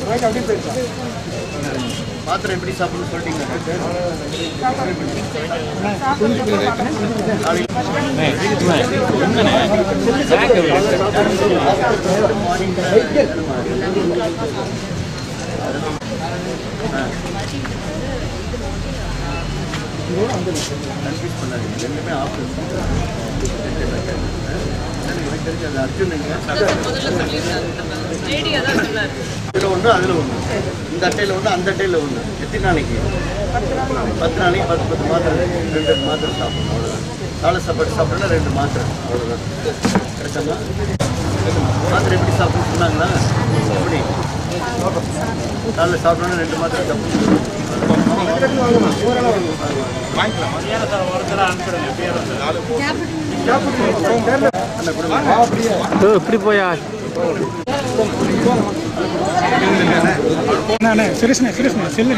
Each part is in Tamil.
மாத்திரை எப்படி சாப்பிடணும்னு சொல்லிட்டீங்க. கன்ஃபியூஸ் பண்ணாதீங்க, ரெண்டுமே ஆப்ஷன். எனக்கு தெரிஞ்சது அர்ஜுனுங்க இதில் ஒன்று அதில் ஒன்று, இந்த அட்டையில் ஒன்று அந்த அட்டையில் ஒன்று. எத்தனை நாளைக்கு? 10 நாளைக்கு 10 மாத்திரை, 2 மாத்திரை சாப்பிடணும், அவ்வளோதான். காலை சாப்பாடு சாப்பிடணும்னா 2 மாத்திரை, அவ்வளோதான். கிடைச்சமா? மாத்திரை எப்படி சாப்பிடணும்னு சொன்னாங்களா? எப்படி காலைல சாப்பிடணும்னா 2 மாத்திரை சாப்பிடணும். இப்படி போயா சுரேஷ்ண்ணே செல்லு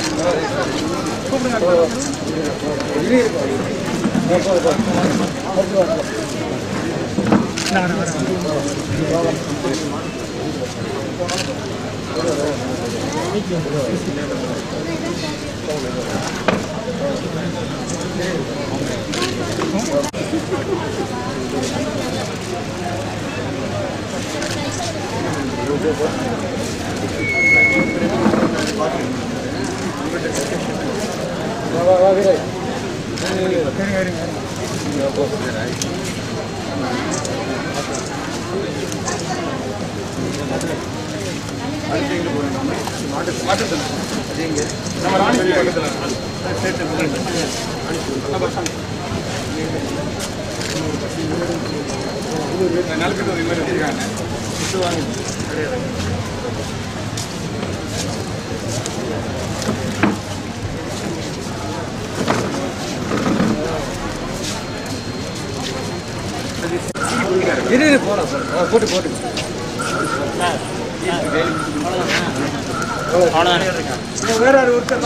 போட்டு வேற ஒருத்தர்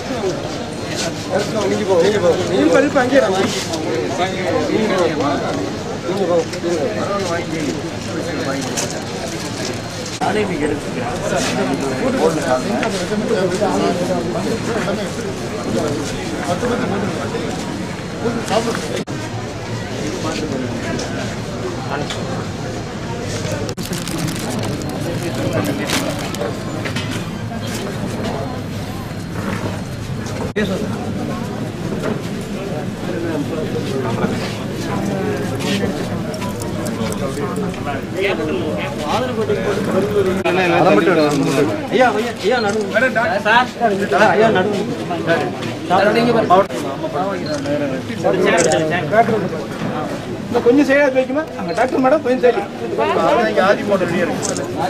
கொஞ்சம் சைடாக வைக்குமா அங்கே டாக்டர் மேடம் கொஞ்சம் சைடு ஆதி போட்ட வெளியே இருக்கு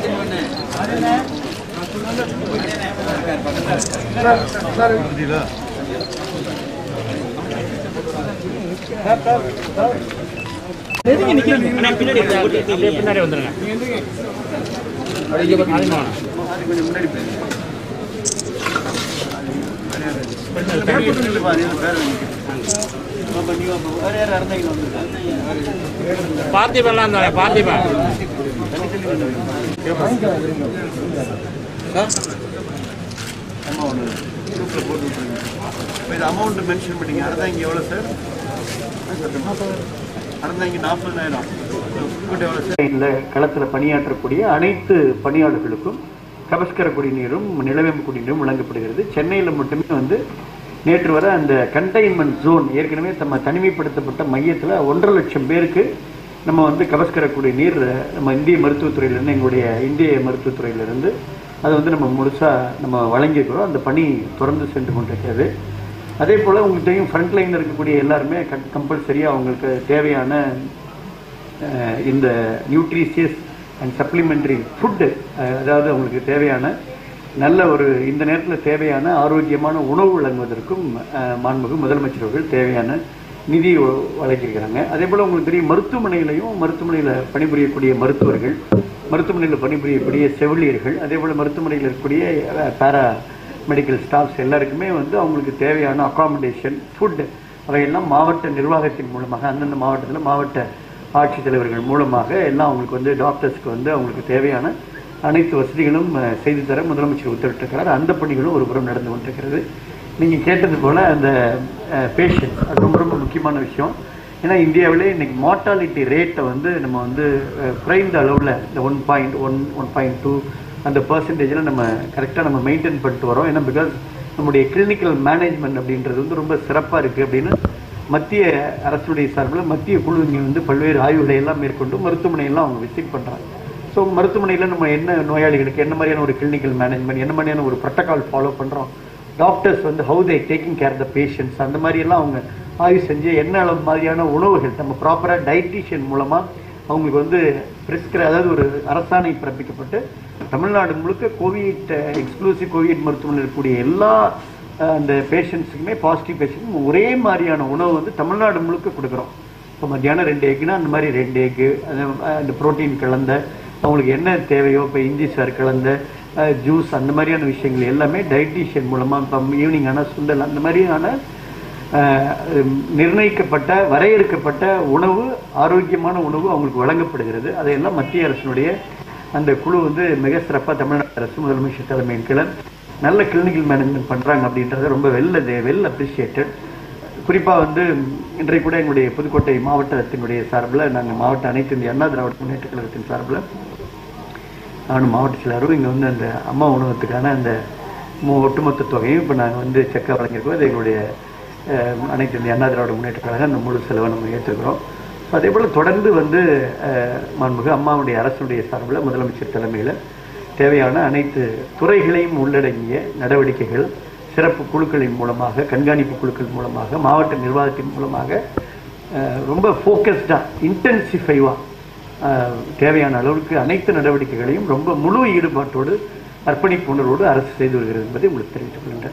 பின்னாடி வந்துருங்க. பார்த்திபன்லாம் தானே பார்த்திபன் அமௌண்ட் மென்ஷன் பண்ணீங்க. அறந்தாங்க எவ்வளோ சார்? அறந்தாங்க 40,000. இந்த களத்தில் பணியாற்றக்கூடிய அனைத்து பணியாளர்களுக்கும் கபஸ்கர குடிநீரும் நிலவேம்பு குடிநீரும் வழங்கப்படுகிறது. சென்னையில் மட்டுமே நேற்று வர அந்த கண்டெய்ன்மெண்ட் ஜோன் ஏற்கனவே தனிமைப்படுத்தப்பட்ட மையத்தில் 1.5 லட்சம் பேருக்கு நம்ம கபஸ்கர குடிநீர் நம்ம இந்திய மருத்துவத்துறையிலேருந்து எங்களுடைய இந்திய மருத்துவத்துறையிலிருந்து அது நம்ம முழுசாக நம்ம வழங்கியிருக்கிறோம். அந்த பணி தொடர்ந்து சென்று கொண்டிருக்கிறது. அதே போல் உங்களுக்கு தெரியும், ஃப்ரண்ட்லைனில் இருக்கக்கூடிய எல்லாருமே கம்பல்சரியாக அவங்களுக்கு தேவையான இந்த நியூட்ரிஷியஸ் அண்ட் சப்ளிமெண்ட்ரி ஃபுட்டு, அதாவது அவங்களுக்கு தேவையான நல்ல ஒரு இந்த நேரத்தில் தேவையான ஆரோக்கியமான உணவு வழங்குவதற்கும் மாண்புமிகு முதலமைச்சர் அவர்கள் தேவையான நிதி வழங்கியிருக்கிறாங்க. அதே போல் உங்களுக்கு தெரியும், மருத்துவமனையில் பணிபுரியக்கூடிய மருத்துவர்கள், மருத்துவமனையில் பணிபுரியக்கூடிய செவிலியர்கள், அதே போல் மருத்துவமனையில் இருக்கக்கூடிய பேரா மெடிக்கல் ஸ்டாஃப்ஸ் எல்லாருக்குமே அவங்களுக்கு தேவையான அகாமடேஷன், ஃபுட் அவையெல்லாம் மாவட்ட நிர்வாகத்தின் மூலமாக அந்தந்த மாவட்டத்தில் மாவட்ட ஆட்சித்தலைவர்கள் மூலமாக எல்லாம் அவங்களுக்கு டாக்டர்ஸ்க்கு அவங்களுக்கு தேவையான அனைத்து வசதிகளும் செய்து தர முதலமைச்சர் உத்தரவிட்டிருக்கிறார். அந்த பணிகளும் ஒரு புறம் நடந்து கொண்டிருக்கிறது. நீங்கள் கேட்டது போல் அந்த பேஷண்ட் அது ரொம்ப ரொம்ப முக்கியமான விஷயம். ஏன்னா இந்தியாவிலே இன்னைக்கு மார்ட்டாலிட்டி ரேட்டை வந்து நம்ம வந்து குறைந்த அளவில் இந்த 1.1 அந்த பர்சன்டேஜில் நம்ம கரெக்டாக நம்ம மெயின்டைன் பண்ணிட்டு வரோம். ஏன்னா பிகாஸ் நம்முடைய கிளினிக்கல் மேனேஜ்மெண்ட் அப்படின்றது வந்து ரொம்ப சிறப்பாக இருக்குது அப்படின்னு மத்திய அரசுடைய சார்பில் மத்திய குழு இங்கே வந்து பல்வேறு ஆய்வுகளை எல்லாம் மேற்கொண்டு மருத்துவமனையெல்லாம் அவங்க விசிட் பண்ணுறாங்க. ஸோ மருத்துவமனையில் நம்ம என்ன நோயாளிகளுக்கு என்ன மாதிரியான ஒரு கிளினிக்கல் மேனேஜ்மெண்ட், என்ன மாதிரியான ஒரு ப்ரோட்டோகால் ஃபாலோ பண்ணுறோம், டாக்டர்ஸ் வந்து how they taking care the patients, அந்த மாதிரியெல்லாம் அவங்க ஆய்வு செஞ்சு என்ன அளவு மாதிரியான உணவுகள் நம்ம ப்ராப்பராக டயட்டீஷியன் மூலமாக அவங்களுக்கு வந்து அதாவது ஒரு அரசாணை பிறப்பிக்கப்பட்டு தமிழ்நாடு முழுக்க கோவிட் எக்ஸ்க்ளூசிவ் கோவிட் மருத்துவமனையில் இருக்கக்கூடிய எல்லா அந்த பேஷண்ட்ஸுக்குமே பாசிட்டிவ் பேஷண்ட்ஸுக்கும் ஒரே மாதிரியான உணவு வந்து தமிழ்நாடு முழுக்க கொடுக்குறோம். இப்போ மத்தியானம் 2 எக்குனா அந்த மாதிரி 2 எக்கு அந்த ப்ரோட்டீன் கலந்த அவங்களுக்கு என்ன தேவையோ, இப்போ இஞ்சி சாறு கலந்த ஜூஸ் அந்த மாதிரியான விஷயங்கள் எல்லாமே டயட்டீஷியன் மூலமாக இப்போ ஈவினிங் ஆனால் சுண்டல் அந்த மாதிரியான நிர்ணயிக்கப்பட்ட வரையறுக்கப்பட்ட உணவு, ஆரோக்கியமான உணவு அவங்களுக்கு வழங்கப்படுகிறது. அதையெல்லாம் மத்திய அரசினுடைய அந்த குழு வந்து மிக சிறப்பாக தமிழ்நாடு அரசு முதலமைச்சர் தலைமையின் கீழே நல்ல கிளினிக்கல் மேனேஜ்மெண்ட் பண்ணுறாங்க அப்படின்றது ரொம்ப வெல் அப்ரிஷியேட்டட். குறிப்பாக வந்து இன்றைக்கு கூட எங்களுடைய புதுக்கோட்டை மாவட்டத்தினுடைய சார்பில் நாங்கள் மாவட்ட அனைத்து இந்திய அண்ணா திராவிட முன்னேற்ற கழகத்தின் சார்பில் நானும் மாவட்ட செயலரும் இங்கே வந்து அந்த அம்மா உணவகத்துக்கான அந்த ஒட்டுமொத்த தொகையும் இப்போ நாங்கள் வந்து செக்காக வழங்கியிருக்கோம். அது எங்களுடைய அனைத்து இந்திய அண்ணா திராவிட முன்னேற்ற கழகம் அந்த முழு செலவை நம்ம ஏற்றுக்கிறோம். அதே போல் தொடர்ந்து வந்து மாண்புமிகு அம்மாவுடைய அரசுடைய சார்பில் முதலமைச்சர் தலைமையில் தேவையான அனைத்து துறைகளையும் உள்ளடங்கிய நடவடிக்கைகள் சிறப்பு குழுக்களின் மூலமாக, கண்காணிப்பு குழுக்கள் மூலமாக, மாவட்ட நிர்வாகத்தின் மூலமாக ரொம்ப ஃபோக்கஸ்டாக இன்டென்சிஃபைவாக தேவையான அளவுக்கு அனைத்து நடவடிக்கைகளையும் ரொம்ப முழு ஈடுபாட்டோடு அர்ப்பணிப்பு உணர்வோடு அரசு செய்து வருகிறது என்பதை உங்களுக்கு தெரிவித்துக் கொள்கின்றேன்.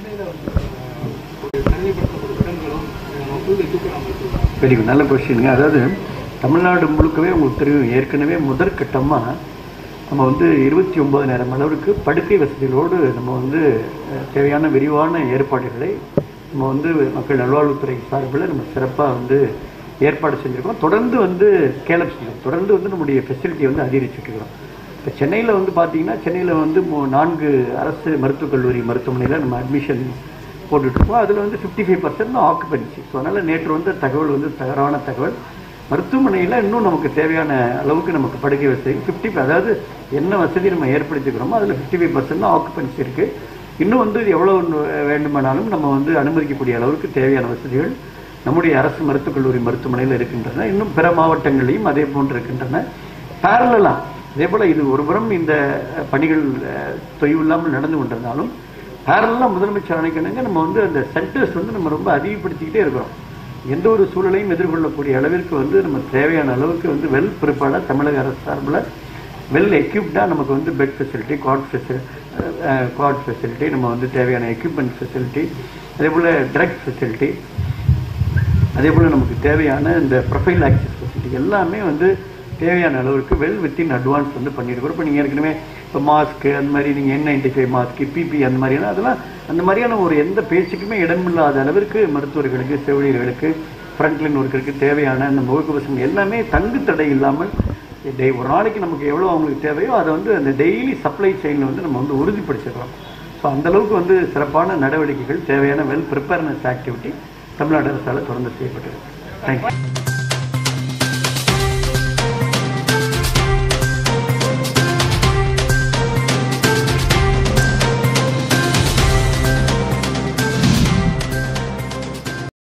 வெரி குட், நல்ல கொஸ்டினுங்க. அதாவது தமிழ்நாடு முழுக்கவே உங்களுக்கு தெரியும், ஏற்கனவே முதற்கட்டமாக நம்ம வந்து 29,000 அளவுக்கு படுக்கை வசதிகளோடு நம்ம வந்து தேவையான விரிவான ஏற்பாடுகளை நம்ம வந்து மக்கள் நல்வாழ்வுத்துறை சார்பில் நம்ம சிறப்பாக வந்து ஏற்பாடு செஞ்சுருக்கோம். தொடர்ந்து வந்து ஸ்கேலப் செஞ்சோம். தொடர்ந்து வந்து நம்முடைய ஃபெசிலிட்டி வந்து அதிகரிச்சுட்டுருக்கிறோம். இப்போ சென்னையில் வந்து பார்த்தீங்கன்னா சென்னையில் வந்து 4 அரசு மருத்துவக் கல்லூரி மருத்துவமனையில் நம்ம அட்மிஷன் போட்டுட்ருக்கோம். அதில் வந்து 55% ஆக்குபென்சி. ஸோ அதனால் நேற்று வந்து தகவல் வந்து தவறான தகவல். மருத்துவமனையில் இன்னும் நமக்கு தேவையான அளவுக்கு நமக்கு படுக்கை வசதி 50, அதாவது என்ன வசதி நம்ம ஏற்படுத்திக்கிறோமோ அதில் 55% ஆக்குபென்சி இருக்குது. இன்னும் வந்து எவ்வளோ வேண்டுமானாலும் நம்ம வந்து அனுமதிக்கக்கூடிய அளவுக்கு தேவையான வசதிகள் நம்முடைய அரசு மருத்துவக் கல்லூரி மருத்துவமனையில் இருக்கின்றன. இன்னும் பிற மாவட்டங்களையும் அதே போன்று இருக்கின்றன. பேரலாக அதே போல் இது ஒருபுறம் இந்த பணிகள் தொய்வு இல்லாமல் நடந்து கொண்டிருந்தாலும் பேரலாக முதலமைச்சர் அணைக்கணுங்க நம்ம வந்து அந்த சென்டர்ஸ் வந்து நம்ம ரொம்ப அதிகப்படுத்திக்கிட்டே இருக்கிறோம். எந்த ஒரு சூழலையும் எதிர்கொள்ளக்கூடிய அளவிற்கு வந்து நம்ம தேவையான அளவுக்கு வந்து வெல் ப்ரிப்பேர்டாக தமிழக அரசு சார்பில் வெல் எக்யூப்டாக நமக்கு வந்து பெட் ஃபெசிலிட்டி, குவாட் ஃபெசிலிட்டி, நம்ம வந்து தேவையான எக்யூப்மெண்ட் ஃபெசிலிட்டி, அதே போல் ட்ரக் ஃபெசிலிட்டி, அதே போல் நமக்கு தேவையான இந்த ப்ரொஃபைல் ஆக்சஸ் ஃபெசிலிட்டி எல்லாமே வந்து தேவையான அளவுக்கு வித்தின் அட்வான்ஸ் வந்து பண்ணியிருக்கிறோம். இப்போ நீங்கள் ஏற்கனவே இப்போ மாஸ்க்கு அந்த மாதிரி நீங்கள் N95 மாஸ்க்கு, பிபி அந்த மாதிரியான அதெல்லாம் அந்த மாதிரியான ஒரு எந்த பேச்சுக்குமே இடமில்லாத அளவிற்கு மருத்துவர்களுக்கு, செவிலியர்களுக்கு, ஃப்ரண்ட்லைன் ஒர்க்கருக்கு தேவையான அந்த முகக்கவசம் எல்லாமே தங்கு தடை இல்லாமல் ஒரு நாளைக்கு நமக்கு எவ்வளோ அவங்களுக்கு தேவையோ அதை வந்து அந்த டெய்லி சப்ளை செயினில் வந்து நம்ம வந்து உறுதிப்படுத்திக்கிறோம். ஸோ அந்தளவுக்கு வந்து சிறப்பான நடவடிக்கைகள், தேவையான வெல் ப்ரிப்பேர்னஸ் ஆக்டிவிட்டி தமிழ்நாடு அரசால் தொடர்ந்து செய்யப்பட்டிருக்கு. தேங்க்யூ.